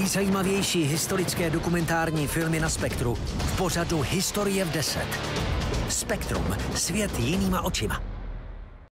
Nejzajímavější historické dokumentární filmy na Spektru v pořadu Historie v 10. Spektrum. Svět jinýma očima.